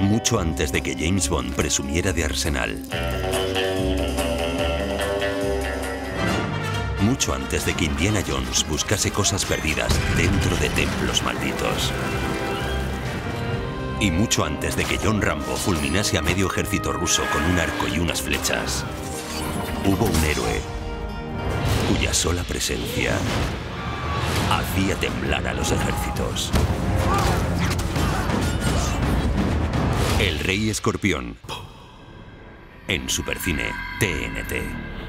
Mucho antes de que James Bond presumiera de arsenal. Mucho antes de que Indiana Jones buscase cosas perdidas dentro de templos malditos. Y mucho antes de que John Rambo fulminase a medio ejército ruso con un arco y unas flechas, hubo un héroe cuya sola presencia hacía temblar a los ejércitos. El Rey Escorpión. En Supercine TNT.